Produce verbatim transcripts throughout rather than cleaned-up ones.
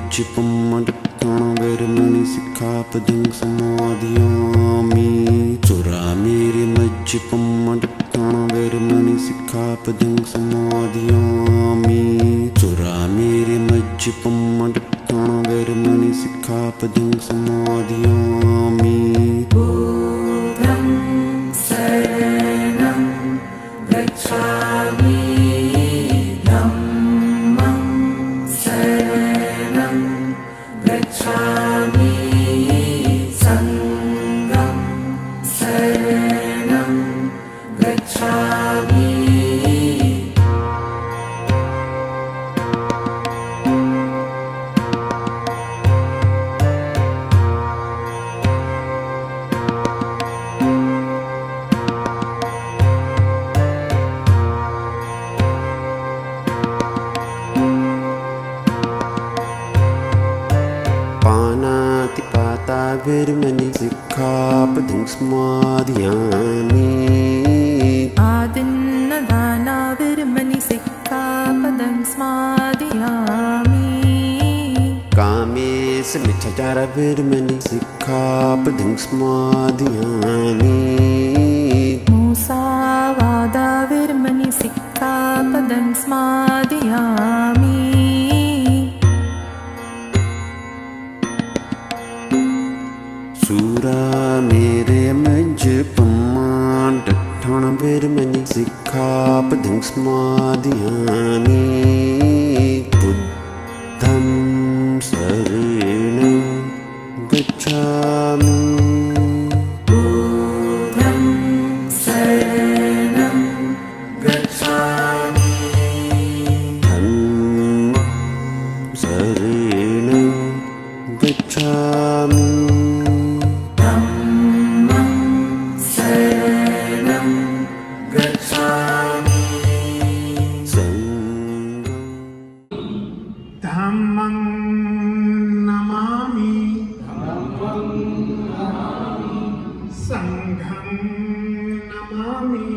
मज्जपमडक्कण वैरमणि सिक्खापदं समादयामि। सुरामेरि मज्जपमडक्कण वैरमणि सिक्खापदं समादयामि। सुरामेरि मज्जपमडक्कण वैरमणि सिक्खापदं समादयामि। बुद्धं शरणं गच्छामि। धम्मं शरणं गच्छामि। संघं शरणं गच्छामि। पानातिपाता वैरमणि सिक्खापदं समादयामि। आदिन्नदाना वैरमणि सिक्खापदं समादयामि। कामेश मिथ्याचार वैरमणि सिक्खापदं समादयामि। मुसावादा वैरमणि सिक्खापदं समादयामि। सुरामेरि मज्जपमडक्कण वैरमणि सिक्खापदं समादयामि। बुद्धं शरणं गच्छामि। बुद्धं शरणं गच्छामि। धम्मं शरणं गच्छामि। धम्मं शरणं गच्छामि। संघं धम्मं नमामि। संघं नमामि।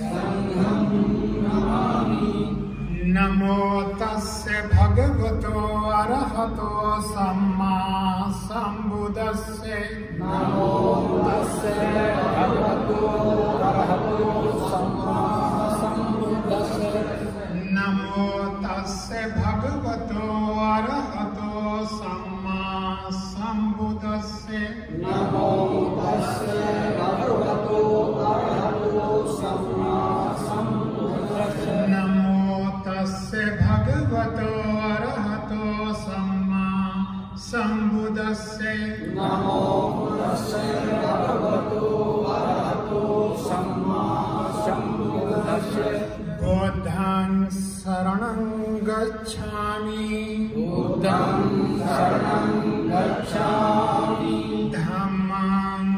नमो तस्य भगवतो अरहतो सम्मा सम्बुद्धस्य। नमो तस्य भगवतो अरहतो सम्मा सम्बुद्धस्य। नमो तस्य भगवतो अरहतो सम्मा सम्बुद्धस्य। नमो तस्य भगवतो अरहतो सम्मा सम्बुद्धस्य। नमो तस्य भगवतो अरहतो सम्मा सम्बुद्धस्य। नमो तस्य भगवतो अरहतो सम्मा सम्बुद्धस्य। बुद्धं शरणं गच्छामि। बुद्धं शरणं गच्छामि। धम्मं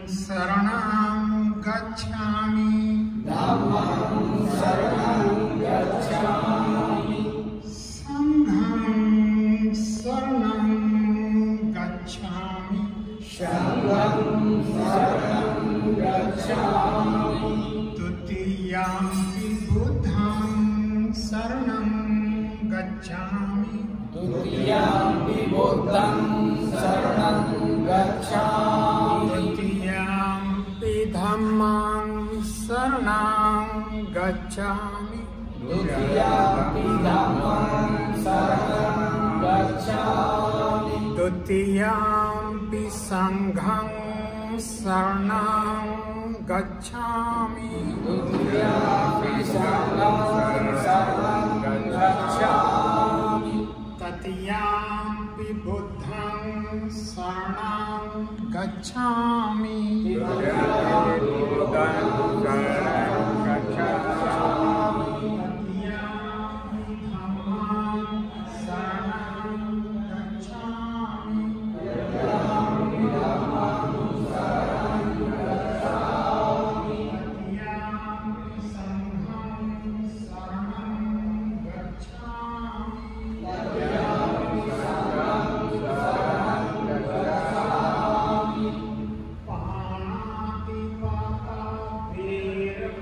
शरणं गच्छामि। धम्मं शरणं गच्छामि। संघं शरणं गच्छामि। संघं शरणं गच्छामि। तुतीयम्पि बुद्धं शरणं गच्छामि। तुतीयम्पि बुद्धं शरणं गच्छामि। तुतीयम्पि धम्मं शरणं गच्छामि। तुतीयम्पि धम्मं शरणं गच्छामि। तुतीयम्पि संघं शरणं गच्छामि। तुतीयम्पि संघं शरणं गच्छामि। तृतीयम्पि बुद्धं शरणं गच्छामि। तृतीयम्पि बुद्धं शरणं गच्छामि। तृतीयम्पि धम्मं शरणं गच्छामि। तृतीयम्पि धम्मं शरणं गच्छामि। तृतीयम्पि संघं शरणं गच्छामि। तृतीयम्पि संघं शरणं गच्छामि। पाणातिपाता वैरमणि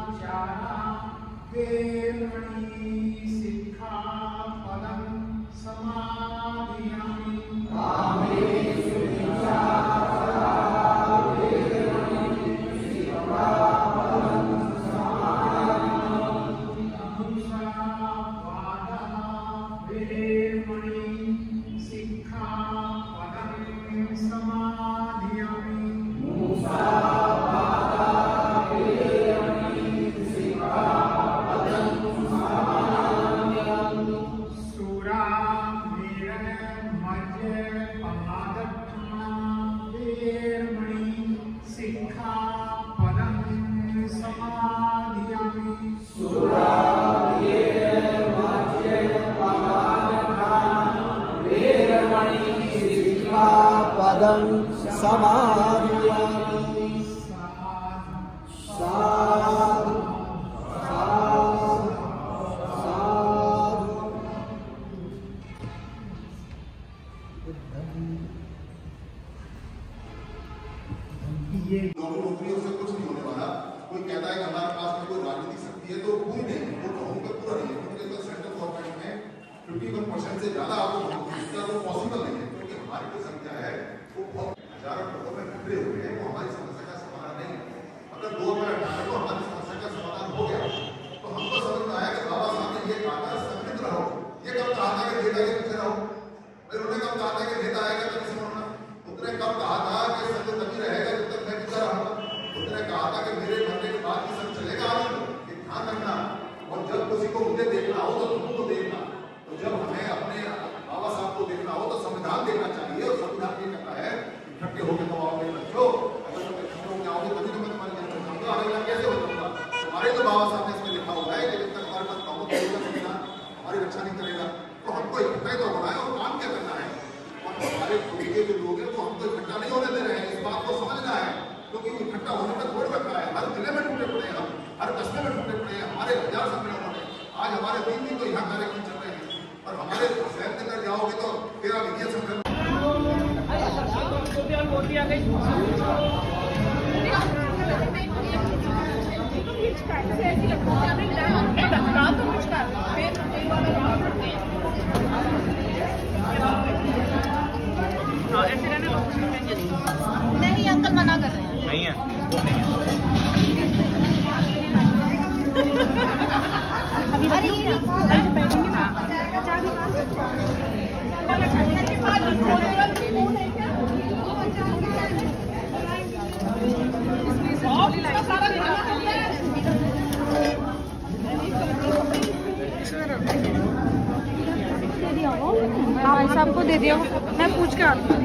सदाचारा वेरमणि सिक्खापदं समादियामि। पदं समादियामि। साधु साधु साधु। नौकरियों से कुछ नहीं होने वाला। कोई कहता है कि हमारे पास में कोई राजनीतिक शक्ति है, तो पूरी नहीं, वो कहूँ का पूरा नहीं है, क्योंकि तो सेंट्रल गवर्नमेंट में इक्यावन परसेंट से ज्यादा आपको इसका तो पॉसिबल नहीं है, क्योंकि हमारी जो संख्या है वो बहुत हजारों लोगों में बिखरे हुए हैं। वो हमारी समस्या का समाधान नहीं है। अगर दो हजार अठारह को हमारी समस्या का समाधान हो गया तो हमको समझ में आया कि बाबा साहब ने ये कहा था संगठित रहो। ये कब कहा था कि नेता के पीछे रहो? उन्होंने कब कहा था कि नेता आएगा तो किसी होना? उतने कब कहा था कि संघ तभी रहेगा जब तक मैं पीछे रहूंगा? उतने कहा था कि मेरे मरने के बाद भी संघ चलेगा। आगे ये ध्यान रखना। और जब किसी को मुझे देखना हो तो तुमको देखना। तो जब हमें अपने बाबा साहब को देखना हो तो संविधान देखना चाहिए। और संविधान ये कहता है इकट्ठे होकर तुम आओगे बच्चों, अगर तुम इकट्ठे होकर आओगे तभी तो मैं तुम्हारी जन्म चाहूंगा। आगे कैसे हो जाऊंगा? तुम्हारे तो बाबा साहब ने इसमें लिखा हुआ है कि जब तक हमारे पास बहुमत होगा संविधान हमारी रक्षा नहीं करेगा। तो हमको इकट्ठे तो होना है और काम क्या करना है। और हमारे खुद जो लोग हैं वो हमको इकट्ठा नहीं होने दे रहे हैं। इस बात को समझना है, क्योंकि इकट्ठा होने का छोड़ रखा है। हर जिले में टूटे पड़े हैं, हम हर कस्बे में टूटे पड़े हैं। हमारे हजार सम्मेलन होने आज हमारे तीन दिन तो यहाँ कार्यक्रम चल रहे हैं। और हमारे शहर के अंदर जाओगे तो तेरा विज्ञान सम्मेलन नहीं अंकल मना कर रहे हैं। नहीं है अरे भाई साहब को दे दिया, मैं पूछ के आती हूँ।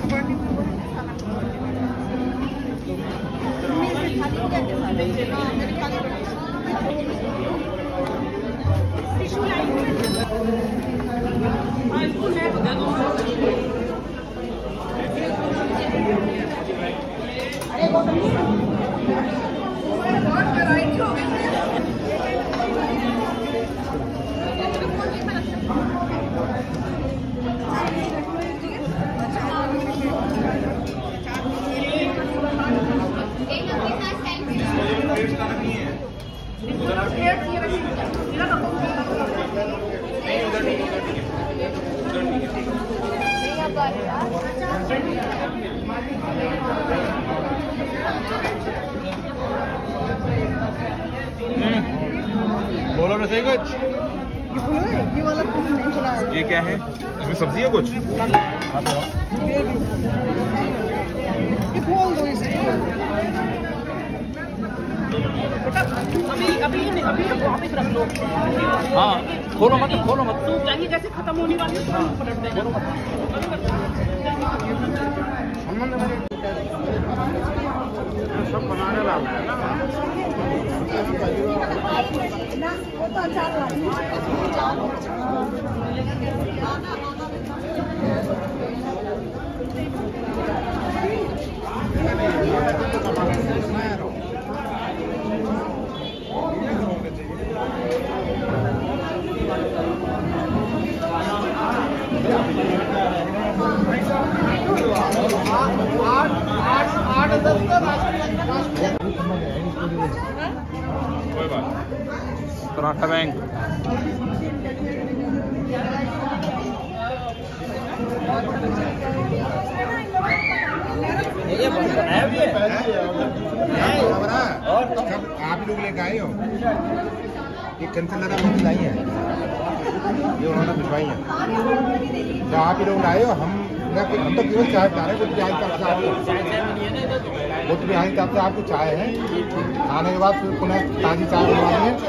बोलो ना सही कुछ। ये वाला नहीं चला है। ये क्या है? इसमें सब्जी है कुछ? ये खोल दो इसे। अभी अभी अभी वापस रख लो। हाँ खोलो मत, खोलो मत। तो चाहिए जैसे खत्म होने वाली है पलट दें। सब बनाने वाला है ना। वो तो अचार वाली आठ आठ दस का पराठा बैंक। ये बनाया भी है और आप लोग लेके आए हो। ये कंचन लगा रोटी लाई है, ये उन्होंने भिजवाई है। तो आप ही लोग लाए हो। हम हम तो केवल चाय बना रहे हैं। वो प्याज का आपको वो तो प्याज का आपसे आपको चाय है। खाने के बाद फिर पुनः ताजी चाय बनवानी है।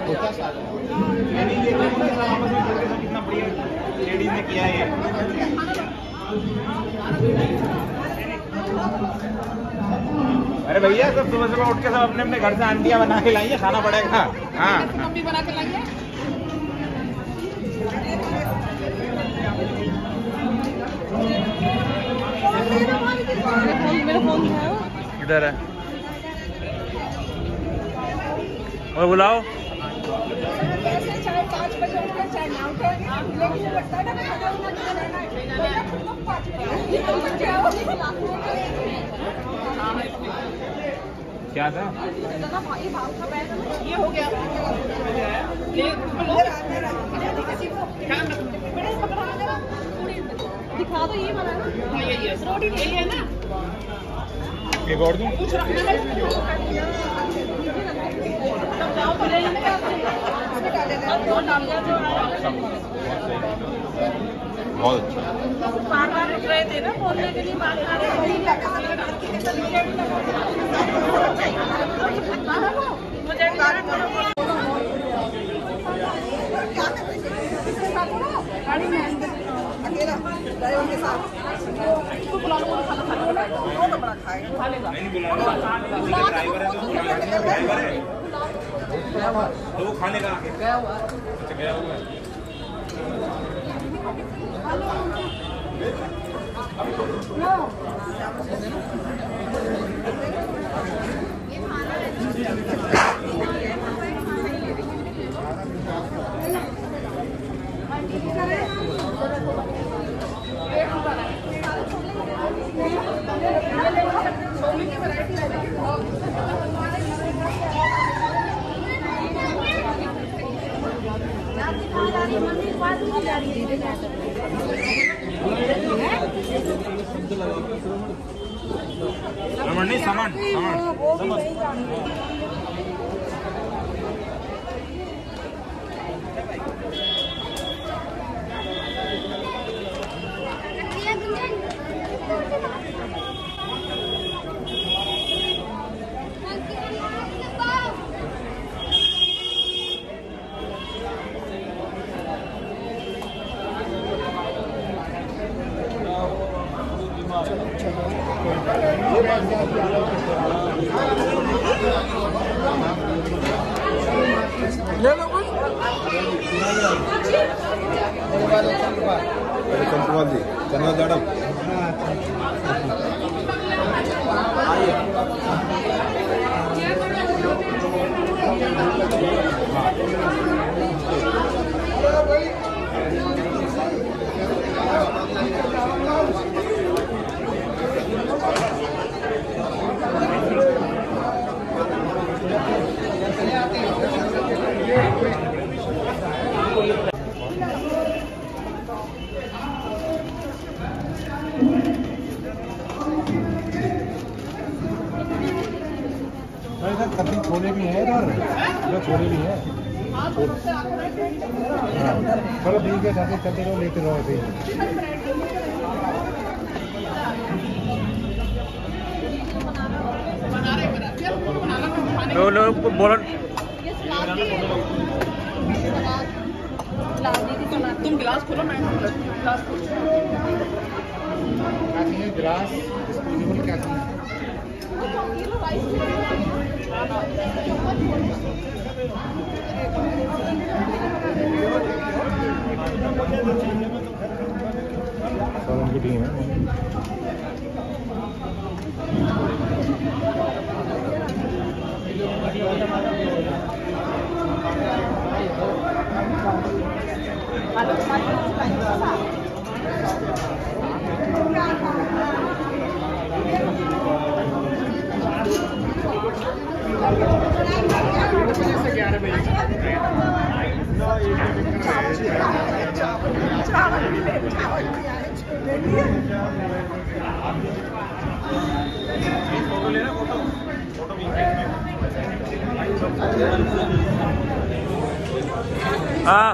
कितना बढ़िया लेडीज ने किया है। अरे भैया सब सुबह सुबह उठ के सब अपने अपने घर से आंटियां बना के लाइए, खाना पड़ेगा। हाँ मम्मी बना के लाइए। मेरा फोन है इधर है। और बुलाओ। चाहे पाँच बजे उठे चाहे ना उठे, लेकिन लगता है ना खाना उना बनाना है। क्या था? ये हो गया। दिखा दो ये वाला ना। ये ये रोटी यही है ना। एक और दूं? कुछ रखना है इसमें। तब जाओ तो ले लेंगे आप। अब दो डाल दिया जो बहुत अच्छा। बार बार उठ रहे थे ना बोलने के लिए, बात कर रहे अकेला ड्राइवर के साथ तो बुला लो, खाना खा लो। वो तो बड़ा खाएगा। खा लेगा। नहीं बुला लो, ड्राइवर है तो ड्राइवर है तो वो खाने का आके क्या हुआ? अच्छा गया हुआ है। सामान नहीं, सामान सामान ले लो कुछ चंद्रपाल जी, चंद्रपाल मैडम कभी छोले भी हैं इधर, इधर छोले भी हैं। चलो ठीक है, जाते चलते रहो, लेते रहो ऐसे ही। लोग लोग बोला तुम गिलास खोलो, मैं गिलास खोलो। क्या चाहिए? गिलास डिस्पोजेबल क्या चाहिए? सर उनकी टीम है। ग्यारह बजे फोटो लेना, फोटो फोटो भी हाँ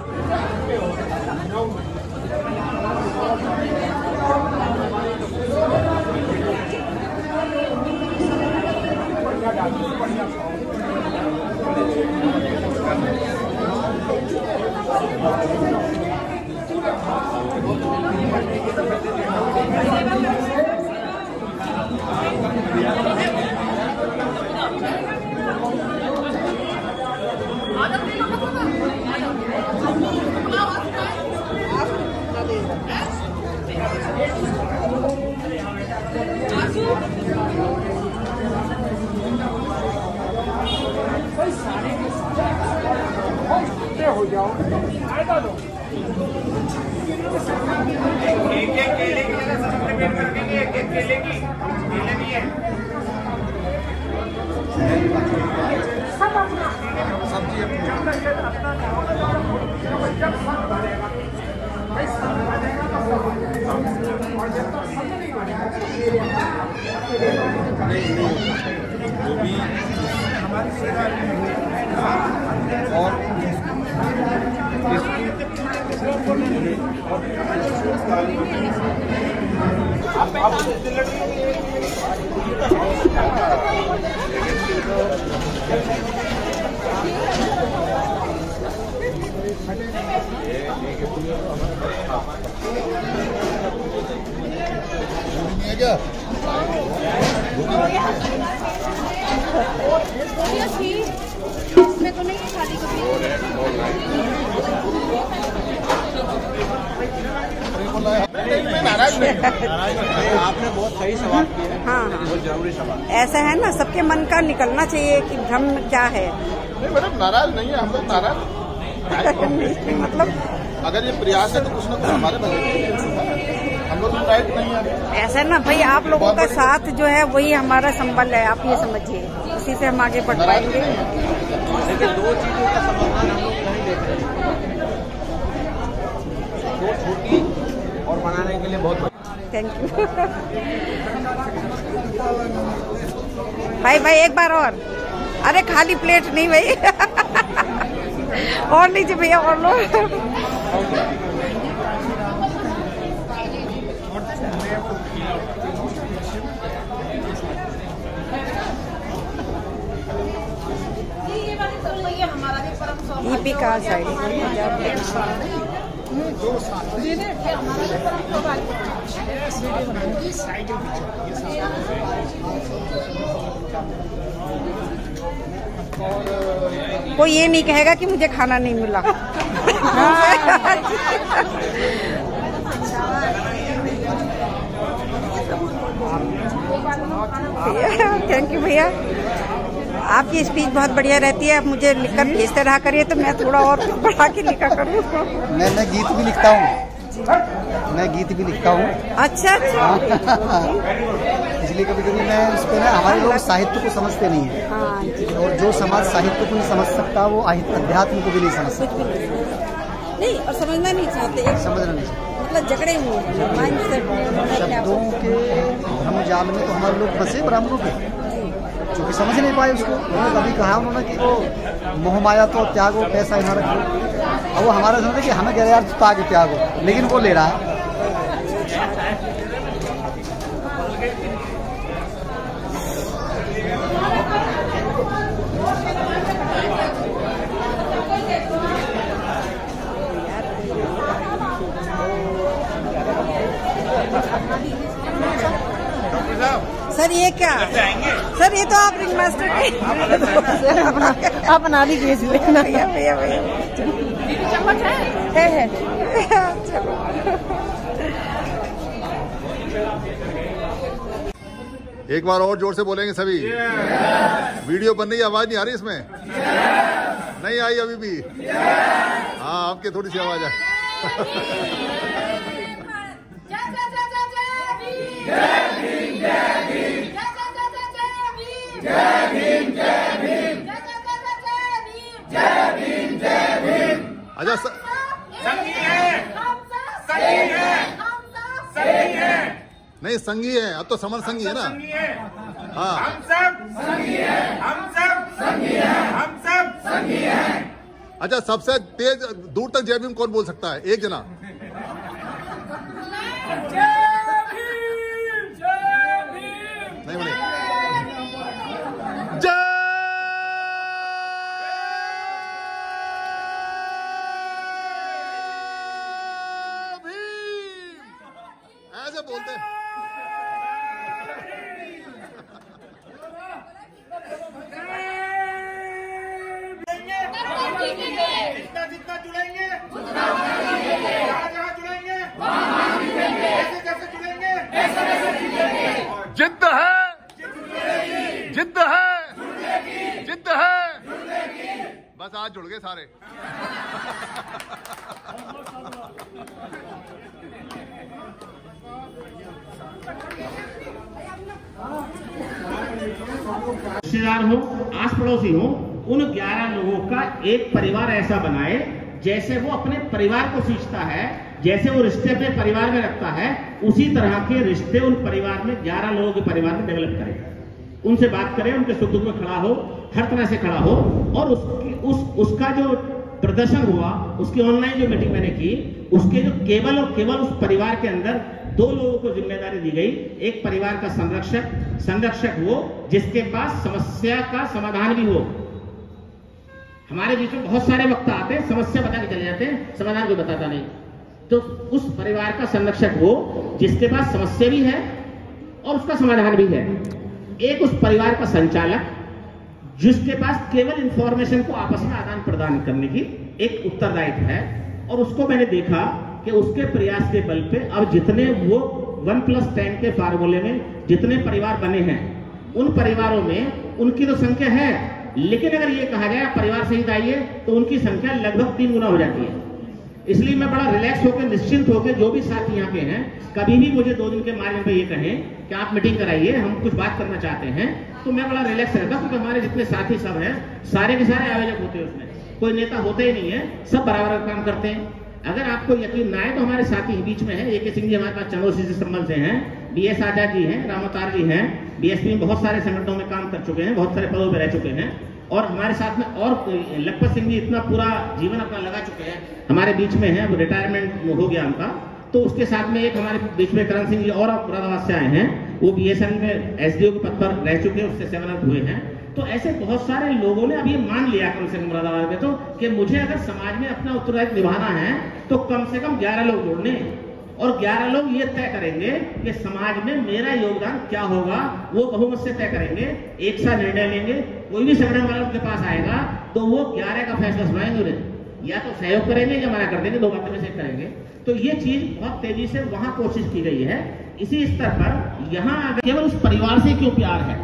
हो जाओ एक एक केले की जगह सबसे पेट में रखेंगे, एक एक केले की केले भी है सब्जी जो भी और क्या इसमें तो नहीं है खाली नाराज नहीं, आपने बहुत सही सवाल किया। हाँ बहुत जरूरी सवाल। ऐसा है ना, सबके मन का निकलना चाहिए कि भ्रम क्या है। नहीं मैडम नाराज नहीं है, हम लोग नाराज मतलब अगर ये प्रयास है तो कुछ ना कुछ हमारे बदले हम लोग राइट नहीं है। ऐसा ना भाई, आप लोगों का साथ जो है वही हमारा संबल है, आप ये समझिए, इसी से हम आगे बढ़ पाएंगे। लेकिन दो चीजों का समाधान हम लोग नहीं देख रहे हैं, दो छोटी और बनाने के लिए बहुत। थैंक यू भाई। भाई एक बार और, अरे खाली प्लेट नहीं भाई और लीजिए भैया और लो। ईपी का साइड कोई ये नहीं कहेगा कि मुझे खाना नहीं मिला। थैंक यू भैया, आपकी स्पीच बहुत बढ़िया रहती है। आप मुझे लिखकर भेजते रहा करिए तो मैं थोड़ा और बढ़ा के लिखा करूँ। मैं मैं गीत भी लिखता हूँ, मैं गीत भी लिखता हूँ। अच्छा अच्छा इसलिए कभी कभी मैं उस पर ना, हमारे लोग साहित्य को समझते नहीं है। हाँ जी। और जो समाज साहित्य को नहीं समझ सकता वो अध्यात्म को भी नहीं समझ सकता, नहीं और समझना नहीं चाहते, समझना नहीं चाहते। मतलब झगड़े हुए माइंड सेट शब्दों के भ्रम जाल में तो हमारे लोग फंसे ब्राह्मणों के, क्योंकि समझ नहीं पाए उसको। उन्होंने कभी कहा उन्होंने कि वो मोह माया तो त्यागो, पैसा यहाँ रखो, और वो हमारा समझे कि हमें कह रहे यार ताग त्यागो, लेकिन वो ले रहा है। सर ये क्या सर, ये तो आप रिंग मास्टर अपना अपना भी केस लेना। भैया भैया भैया चम्मच है है है चलो। एक बार और जोर से बोलेंगे सभी। वीडियो बन रही है, आवाज नहीं आ रही इसमें? नहीं आई अभी भी? हाँ आपके थोड़ी सी आवाज है। अच्छा सही है, सही है, सही है। नहीं संगी है, अब तो समर संगी है ना। हाँ हम सब संगी है, हम सब संगी है, हम सब संगी है। अच्छा, सबसे तेज दूर तक जय भीम कौन बोल सकता है? एक जना। नहीं बोले जय भीम, ऐसे बोलते हैं। जितना जितना जुड़ेंगे जहाँ जहाँ जुड़ेंगे कैसे कैसे जुड़ेंगे, जिद्द है, जिद्द है, जिद्द है। बस आज जुड़ गए सारे। रिश्तेदार हो, आस पड़ोसी हो, उन ग्यारह लोगों का एक परिवार ऐसा बनाए जैसे वो अपने परिवार को सींचता है, जैसे वो रिश्ते अपने परिवार में रखता है, उसी तरह के रिश्ते उन परिवार में ग्यारह लोगों के परिवार में डेवलप करें। उनसे बात करें, उनके सुख दुख में खड़ा हो, हर तरह से खड़ा हो। और उसकी उस उसका जो प्रदर्शन हुआ, उसकी ऑनलाइन जो मीटिंग मैंने की, उसके जो केवल और केवल उस परिवार के अंदर दो लोगों को जिम्मेदारी दी गई। एक परिवार का संरक्षक, संरक्षक वो जिसके पास समस्या का समाधान भी हो। हमारे बीच में बहुत सारे वक्त आते हैं, समस्या बता के चले जाते हैं, समाधान कोई बताता नहीं। तो उस परिवार का संरक्षक वो जिसके पास समस्या भी है और उसका समाधान भी है। एक उस परिवार का संचालक जिसके पास केवल इंफॉर्मेशन को आपस में आदान प्रदान करने की एक उत्तरदायित्व है। और उसको मैंने देखा कि उसके प्रयास के बल पे अब जितने वो वन प्लस टेन के फार्मूले में जितने परिवार बने हैं, उन परिवारों में उनकी तो संख्या है, लेकिन अगर ये कहा जाए परिवार सहित आइए तो उनकी संख्या लगभग तीन गुना हो जाती है। इसलिए मैं बड़ा रिलैक्स होकर, निश्चिंत होकर, जो भी साथी यहाँ पे हैं, कभी भी मुझे दो दिन के मार्जिन पे ये कहें कि आप मीटिंग कराइए, हम कुछ बात करना चाहते हैं, तो मैं बड़ा रिलैक्स रहता हूँ। क्योंकि हमारे जितने साथी सब हैं, सारे के सारे आयोजक होते हैं, उसमें कोई नेता होते ही नहीं है, सब बराबर का काम करते हैं। अगर आपको यकीन ना आए तो हमारे साथी बीच में है, ए के सिंह जी हमारे पास चंदौसी से संबंध से हैं, बी एस आजाद जी हैं, रामावतार जी हैं, बी एस पी में बहुत सारे संगठनों में काम कर चुके हैं, बहुत सारे पदों पर रह चुके हैं। और हमारे साथ में और लखपत सिंह जी इतना पूरा जीवन अपना लगा चुके हैं, हमारे बीच में है, वो रिटायरमेंट हो गया उनका। तो उसके साथ में एक हमारे बीच में करण सिंह जी और मुरादाबाद से आए हैं, वो बी एस एन में एस डी ओ के पद पर रह चुके हैं, उससे सेवनअप हुए हैं। तो ऐसे बहुत सारे लोगों ने अब ये मान लिया कम से कम मुरादाबाद में तो कि मुझे अगर समाज में अपना उत्तरदायित्व निभाना है तो कम से कम ग्यारह लोग जोड़ने, और ग्यारह लोग ये तय करेंगे कि समाज में मेरा योगदान क्या होगा, वो बहुमत से तय करेंगे, एक साथ निर्णय लेंगे। कोई भी संगठन वाला उनके पास आएगा तो वो ग्यारह का फैसला सुनाएंगे, उन्हें या तो सहयोग करेंगे या मना कर देंगे, दो बातें में से करेंगे। तो ये चीज बहुत तेजी से वहां कोशिश की गई है। इसी स्तर पर यहाँ केवल उस परिवार से क्यों प्यार है,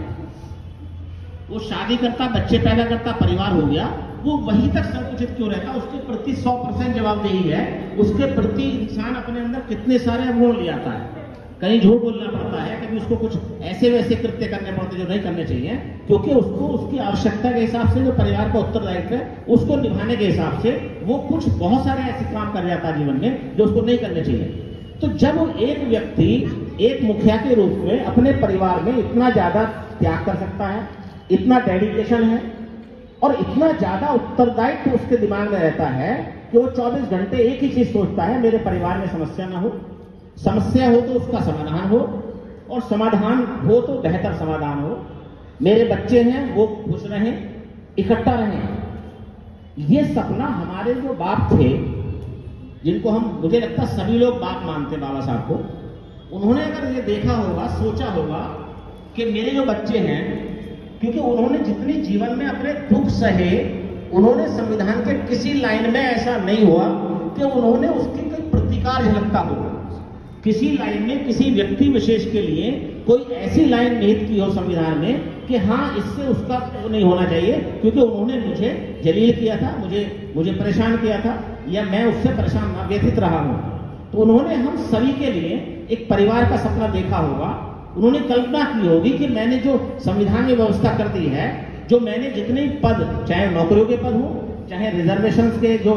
वो शादी करता, बच्चे पैदा करता, परिवार हो गया, वो वहीं तक संकुचित क्यों रहता, उसके प्रति सौ परसेंट जवाबदेही है, उसके प्रति इंसान अपने अंदर कितने सारे अवगुण ले आता है। कहीं झूठ बोलना पड़ता है, कभी उसको कुछ ऐसे वैसे कृत्य करने पड़ते जो नहीं करने चाहिए, क्योंकि उसको उसकी आवश्यकता के हिसाब से, जो परिवार का उत्तरदायित्व है उसको निभाने के हिसाब से वो कुछ बहुत सारे ऐसे काम कर जाता है जीवन में जो उसको नहीं करने चाहिए। तो जब एक व्यक्ति एक मुखिया के रूप में अपने परिवार में इतना ज्यादा त्याग कर सकता है, इतना डेडिकेशन है और इतना ज्यादा उत्तरदायित्व उसके दिमाग में रहता है कि वो चौबीस घंटे एक ही चीज सोचता है, मेरे परिवार में समस्या ना हो, समस्या हो तो उसका समाधान हो, और समाधान हो तो बेहतर समाधान हो, मेरे बच्चे हैं वो खुश रहें, इकट्ठा रहें। ये सपना हमारे जो बाप थे, जिनको हम, मुझे लगता है सभी लोग बाप मानते बाबा साहब को, उन्होंने अगर ये देखा होगा, सोचा होगा कि मेरे जो बच्चे हैं, क्योंकि उन्होंने जितनी जीवन में अपने दुख सहे, उन्होंने संविधान के किसी लाइन में ऐसा नहीं हुआ कि उन्होंने उसकी कोई प्रतिकार झलकता हो, किसी लाइन में किसी व्यक्ति विशेष के लिए कोई ऐसी लाइन निहित की हो संविधान में कि हाँ इससे उसका नहीं होना चाहिए, क्योंकि उन्होंने मुझे जलील किया था, मुझे मुझे परेशान किया था, या मैं उससे परेशान ना व्यथित रहा हूं। तो उन्होंने हम सभी के लिए एक परिवार का सपना देखा होगा, उन्होंने कल्पना की होगी कि मैंने जो संविधान में व्यवस्था कर दी है, जो मैंने जितने पद, चाहे नौकरियों के पद हो, चाहे रिजर्वेशन के जो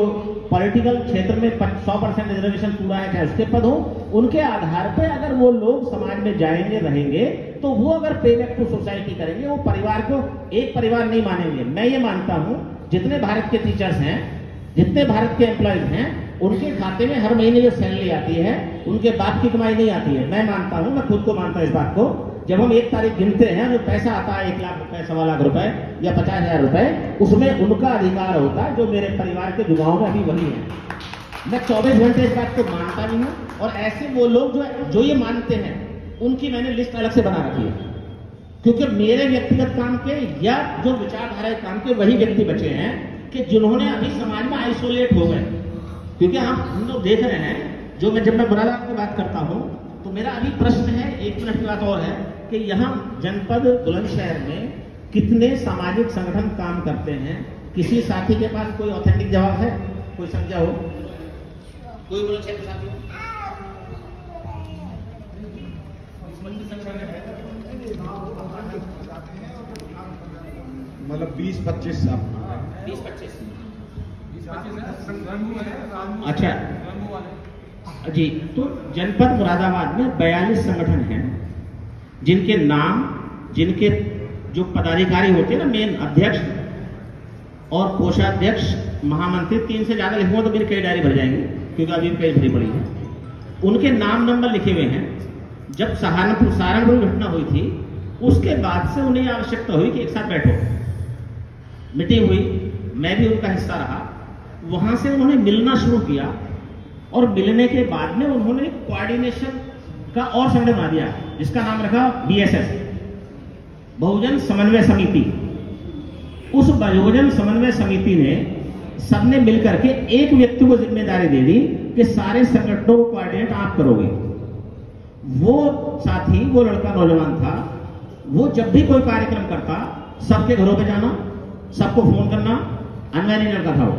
पॉलिटिकल क्षेत्र में सौ परसेंट रिजर्वेशन पूरा है, चाहे उसके पद हो, उनके आधार पे अगर वो लोग समाज में जाएंगे रहेंगे तो वो अगर पे बैक टू सोसाइटी करेंगे, वो परिवार को एक परिवार नहीं मानेंगे। मैं ये मानता हूँ जितने भारत के टीचर्स हैं, जितने भारत के एम्प्लॉयज हैं, उनके खाते में हर महीने जो सैलरी आती है उनके बाप की कमाई नहीं आती है। मैं मानता हूँ, मैं खुद को मानता हूँ इस बात को। जब हम एक तारीख गिनते हैं, जो पैसा आता है एक लाख रुपए, सवा लाख रुपए या पचास हजार रुपए, उसमें उनका अधिकार होता है जो मेरे परिवार के जुगाओं में अभी वही है। मैं चौबीस घंटे इस बात को मानता नहीं हूँ। और ऐसे वो लोग जो जो ये मानते हैं उनकी मैंने लिस्ट अलग से बना रखी है, क्योंकि मेरे व्यक्तिगत काम के या जो विचारधारा काम के वही व्यक्ति बचे हैं कि जिन्होंने अभी समाज में आइसोलेट हो गए। क्योंकि हम हम लोग देख रहे हैं, जो मैं जब मैं मुरादाबाद की बात करता हूँ तो मेरा अभी प्रश्न है, एक मिनट की बात और है कि यहाँ जनपद बुलंदशहर में कितने सामाजिक संगठन काम करते हैं? किसी साथी के पास कोई ऑथेंटिक जवाब है? कोई संख्या हो? कोई बुलंदशहर के साथी? मतलब बीस पच्चीस बीस पच्चीस अच्छा जी। तो जनपद मुरादाबाद में बयालीस संगठन हैं जिनके नाम, जिनके जो पदाधिकारी होते हैं ना, मेन अध्यक्ष और कोषाध्यक्ष, महामंत्री, तीन से ज्यादा लिखूंगा तो मेरी कई डायरी भर जाएंगे, क्योंकि अभी कई भरी पड़ी है। उनके नाम नंबर लिखे हुए हैं। जब सहारनपुर सहारनपुर घटना हुई थी उसके बाद से उन्हें आवश्यकता हुई कि एक साथ बैठो। मीटिंग हुई, मैं भी उनका हिस्सा रहा। वहां से उन्होंने मिलना शुरू किया और मिलने के बाद में उन्होंने कोऑर्डिनेशन का और संगठन बना दिया जिसका नाम रखा बी एस एस, बहुजन समन्वय समिति। उस बहुजन समन्वय समिति ने सबने मिलकर के एक व्यक्ति को जिम्मेदारी दे दी कि सारे संगठनों को कोऑर्डिनेट आप करोगे। वो साथी, वो लड़का नौजवान था, वो जब भी कोई कार्यक्रम करता सबके घरों पे जाना, सबको फोन करना, अनमैरिड लड़का था वो,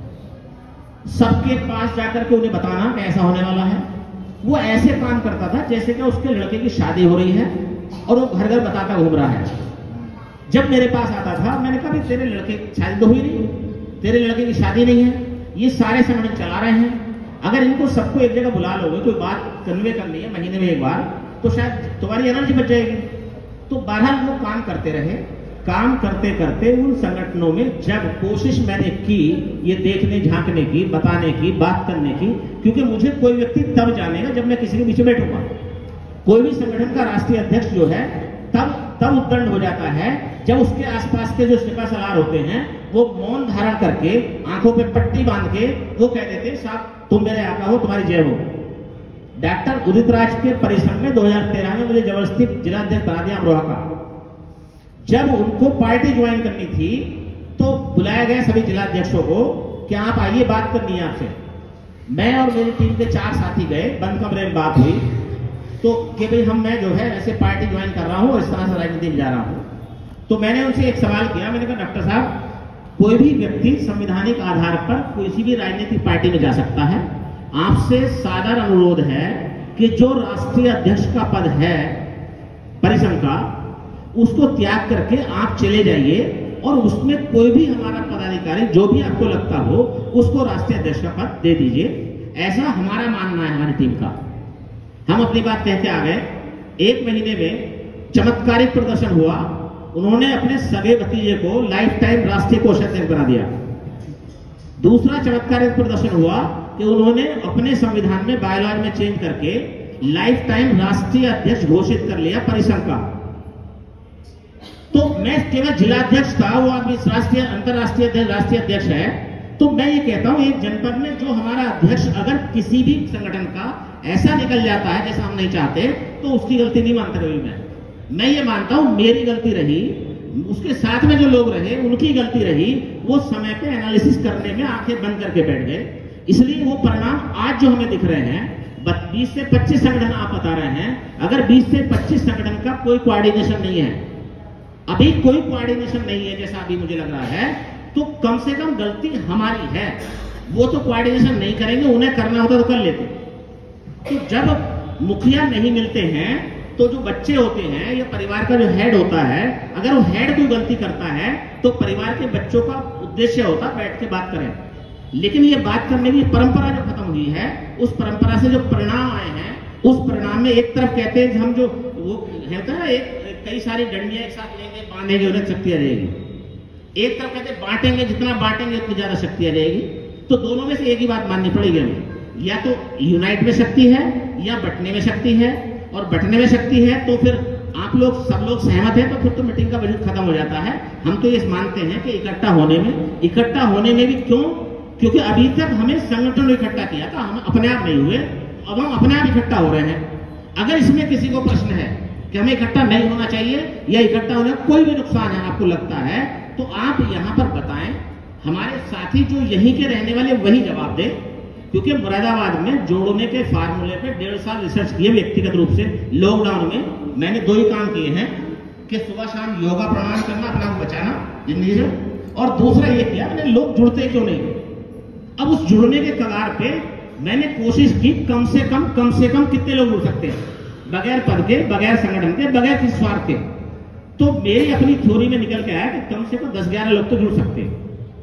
सबके पास जाकर के उन्हें बताना कि ऐसा होने वाला है। वो ऐसे काम करता था जैसे कि उसके लड़के की शादी हो रही है और वो घर घर बताता घूम रहा है। जब मेरे पास आता था मैंने कहा, तेरे लड़के की शादी तो हुई नहीं, तेरे लड़के की शादी नहीं है, ये सारे संगठन चला रहे हैं, अगर इनको सबको एक जगह बुला लोगे, कोई बात कन्वे करनी है महीने में एक बार, तो शायद तुम्हारी एनर्जी बच जाएगी। तो बहरहाल वो काम करते रहे। काम करते करते उन संगठनों में जब कोशिश मैंने की ये देखने, झांकने की, बताने की, बात करने की, क्योंकि मुझे कोई व्यक्ति तब जानेगा जब मैं किसी के पीछे बैठूंगा। कोई भी संगठन का राष्ट्रीय अध्यक्ष जो है तब तब उद्दंड हो जाता है जब उसके आसपास के जो सिपा सलार होते हैं वो मौन धारण करके, आंखों पे पट्टी बांध के वो कह देते, साहब तुम मेरे आका हो, तुम्हारी जय हो। डॉक्टर उदित राज के परिसर में दो हजार तेरह में मुझे जबरदस्ती जिलाध्यक्ष बना दिया अमरोहा का। जब उनको पार्टी ज्वाइन करनी थी तो बुलाया गया सभी जिलाध्यक्षों को कि आप आइए, बात करनी है आपसे। मैं और मेरी टीम के चार साथी गए, बंद कमरे में बात हुई तो कि भाई हम मैं जो है ऐसे पार्टी ज्वाइन कर रहा हूं और इस तरह से राजनीति में जा रहा हूं। तो मैंने उनसे एक सवाल किया, मैंने कहा डॉक्टर साहब, कोई भी व्यक्ति संवैधानिक आधार पर किसी भी राजनीतिक पार्टी में जा सकता है, आपसे साधारण अनुरोध है कि जो राष्ट्रीय अध्यक्ष का पद है परिसंघ का, उसको त्याग करके आप चले जाइए और उसमें कोई भी हमारा पदाधिकारी जो भी आपको लगता हो उसको राष्ट्रीय अध्यक्ष का पद दे दीजिए। ऐसा हमारा मानना है हमारी टीम का। हम अपनी बात कहते आ गए। एक महीने में चमत्कारिक प्रदर्शन हुआ, उन्होंने अपने सगे भतीजे को लाइफ टाइम राष्ट्रीय कोषाध्यक्ष बना दिया। दूसरा चमत्कारिक प्रदर्शन हुआ कि उन्होंने अपने संविधान में बायलॉज में चेंज करके लाइफ टाइम राष्ट्रीय अध्यक्ष घोषित कर लिया परिसंघ का। तो मैं केवल जिलाध्यक्ष था, वो आदमी राष्ट्रीय अंतरराष्ट्रीय अध्यक्ष, राष्ट्रीय अध्यक्ष है। तो मैं ये कहता हूं एक जनपद में जो हमारा अध्यक्ष अगर किसी भी संगठन का ऐसा निकल जाता है जैसा हम नहीं चाहते, तो उसकी गलती नहीं मानता कभी मैं मैं ये मानता हूं मेरी गलती रही, उसके साथ में जो लोग रहे उनकी गलती रही। वो समय पे एनालिसिस करने में आंखें बंद करके बैठ गए, इसलिए वो परिणाम आज जो हमें दिख रहे हैं। बीस से पच्चीस संगठन आप बता रहे हैं, अगर बीस से पच्चीस संगठन का कोई कोऑर्डिनेशन नहीं है, अभी कोई कोऑर्डिनेशन नहीं है जैसा अभी मुझे लग रहा है, तो कम से कम गलती हमारी है। वो तो कोऑर्डिनेशन नहीं करेंगे, उन्हें करना होता तो कर लेते। तो जब मुखिया नहीं मिलते हैं तो जो बच्चे होते हैं या परिवार का जो हेड होता है, अगर वो हेड कोई गलती करता है तो परिवार के बच्चों का उद्देश्य होता बैठ के बात करें। लेकिन ये बात करने की परंपरा जो खत्म हुई है, उस परंपरा से जो परिणाम आए हैं, उस परिणाम में एक तरफ कहते हैं हम जो वो कहते हैं एक कई सारी डंडियां एक साथ लेंगे, बांधेंगे, उन्हें शक्तियां रहेगी। एक तरफ कहते हैं बांटेंगे, जितना बांटेंगे उतनी ज्यादा शक्तियां रहेगी। तो दोनों में से एक ही बात माननी पड़ेगी हमें, या तो यूनाइट में शक्ति है या बटने में शक्ति है। और बटने में शक्ति है तो फिर आप लोग सब लोग सहमत हैं तो फिर तो मीटिंग का बजट खत्म हो जाता है। हम तो ये मानते हैं कि इकट्ठा होने में इकट्ठा होने में भी क्यों, क्योंकि अभी तक हमें संगठन ने इकट्ठा किया था, हम अपने आप नहीं हुए, अब हम अपने आप इकट्ठा हो रहे हैं। अगर इसमें किसी को प्रश्न है कि हमें इकट्ठा नहीं होना चाहिए या इकट्ठा होने का कोई भी नुकसान है आपको लगता है, तो आप यहाँ पर बताएं। हमारे साथी जो यहीं के रहने वाले वही जवाब दें, क्योंकि मुरादाबाद में जोड़ने के फार्मूले पे डेढ़ साल रिसर्च किए व्यक्तिगत रूप से। लॉकडाउन में मैंने दो ही काम किए हैं कि सुबह शाम योगा प्राणायाम करना, अपना को बचाना जिंदगी से, और दूसरा ये किया मैंने लोग जुड़ते क्यों नहीं। अब उस जुड़ने के कगार पे मैंने कोशिश की कम से कम कम से कम कितने लोग जुड़ सकते हैं बगैर पद के, बगैर संगठन के, बगैर किसी स्वार्थ के। तो मेरी अपनी थ्योरी में निकल के आया कि कम से कम दस ग्यारह लोग तो जुड़ सकते हैं।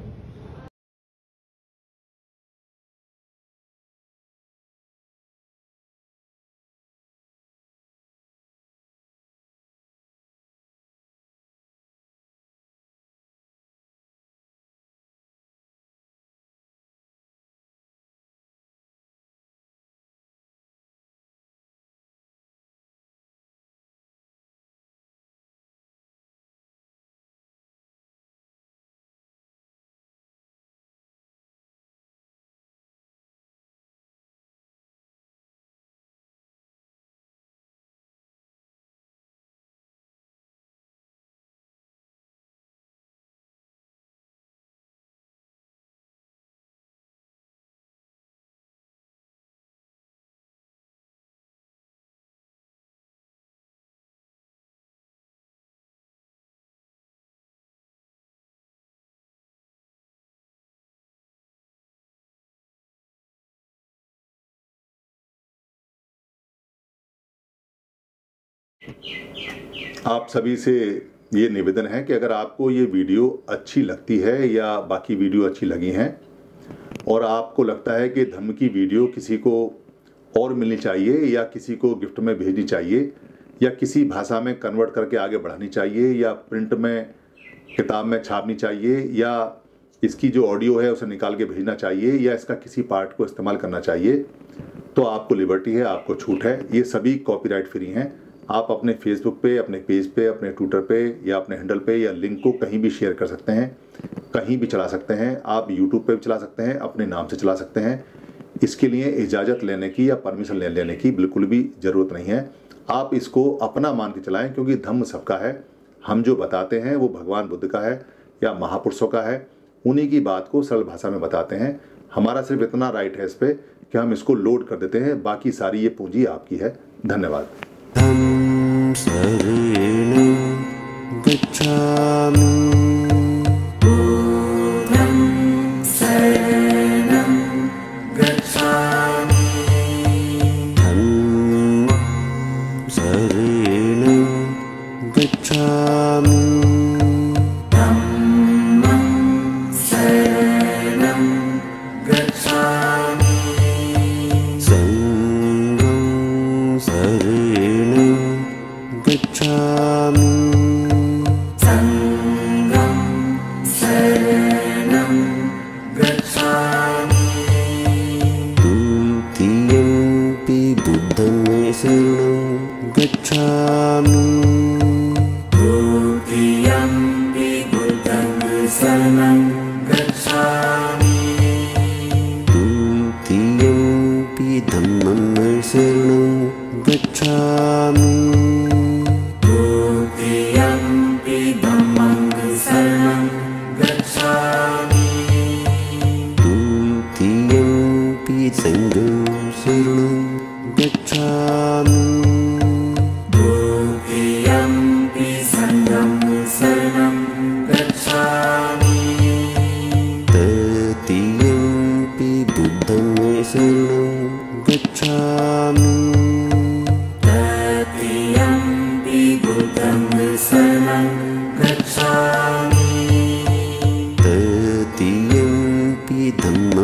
आप सभी से ये निवेदन है कि अगर आपको ये वीडियो अच्छी लगती है या बाकी वीडियो अच्छी लगी हैं और आपको लगता है कि धम्म की वीडियो किसी को और मिलनी चाहिए या किसी को गिफ्ट में भेजनी चाहिए या किसी भाषा में कन्वर्ट करके आगे बढ़ानी चाहिए या प्रिंट में किताब में छापनी चाहिए या इसकी जो ऑडियो है उसे निकाल के भेजना चाहिए या इसका किसी पार्ट को इस्तेमाल करना चाहिए, तो आपको लिबर्टी है, आपको छूट है। ये सभी कॉपीराइट फ्री हैं। आप अपने फेसबुक पे, अपने पेज पे, अपने ट्विटर पे या अपने हैंडल पे या लिंक को कहीं भी शेयर कर सकते हैं, कहीं भी चला सकते हैं। आप यूट्यूब पे भी चला सकते हैं, अपने नाम से चला सकते हैं। इसके लिए इजाज़त लेने की या परमिशन ले लेने की बिल्कुल भी ज़रूरत नहीं है। आप इसको अपना मान के चलाएं, क्योंकि धम्म सबका है। हम जो बताते हैं वो भगवान बुद्ध का है या महापुरुषों का है, उन्हीं की बात को सरल भाषा में बताते हैं। हमारा सिर्फ इतना राइट है इस पर कि हम इसको लोड कर देते हैं, बाकी सारी ये पूंजी आपकी है। धन्यवाद। शरणं गच्छामि। बुद्धं शरणं गच्छामि। धम्मं शरणं गच्छामि। धम्मं शरणं गच्छामि। संघं शरणं गच्छामि। संघं शरणं गच्छामि। द्वितीयंपि बुद्धं शरणं गच्छामि। द्वितीयंपि बुद्धं शरणं गच्छामि। द्वितीयंपि धम्मं शरणं गच्छामि। द्वितीयंपि धम्मं शरणं गच्छामि। द्वितीयंपि संघं शरणं गच्छामि। द्वितीयंपि संघं शरणं गच्छामि। तृतीयंपि बुद्धं शरणं गच्छामि। तृतीयंपि बुद्धं शरणं गच्छामि। तृतीयंपि धम्मं